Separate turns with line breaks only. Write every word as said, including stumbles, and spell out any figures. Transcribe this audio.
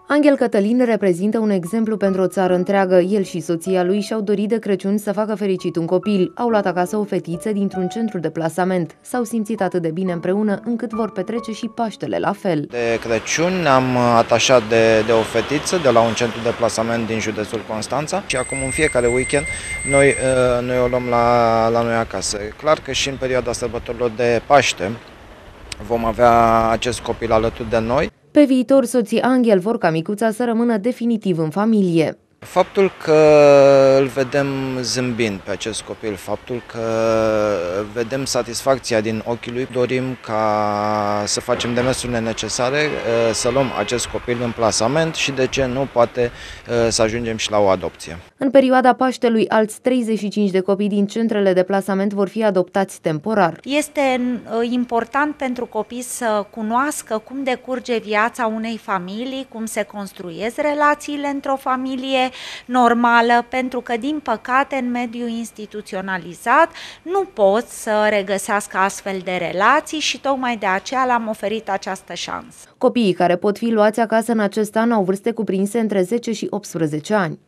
Anghel Cătălin reprezintă un exemplu pentru o țară întreagă. El și soția lui și-au dorit de Crăciun să facă fericit un copil. Au luat acasă o fetiță dintr-un centru de plasament. S-au simțit atât de bine împreună încât vor petrece și Paștele la fel.
De Crăciun ne-am atașat de, de o fetiță de la un centru de plasament din județul Constanța și acum în fiecare weekend noi, noi o luăm la, la noi acasă. Clar că și în perioada sărbătorilor de Paște vom avea acest copil alături de noi.
Pe viitor, soții Anghel vor ca micuța să rămână definitiv în familie.
Faptul că îl vedem zâmbind pe acest copil, faptul că vedem satisfacția din ochii lui, dorim ca să facem demersurile necesare, să luăm acest copil în plasament și de ce nu poate să ajungem și la o adopție.
În perioada Paștelui, alți treizeci și cinci de copii din centrele de plasament vor fi adoptați temporar.
Este important pentru copii să cunoască cum decurge viața unei familii, cum se construiesc relațiile într-o familie normală, pentru că, din păcate, în mediul instituționalizat nu pot să regăsească astfel de relații și tocmai de aceea le-am oferit această șansă.
Copiii care pot fi luați acasă în acest an au vârste cuprinse între zece și optsprezece ani.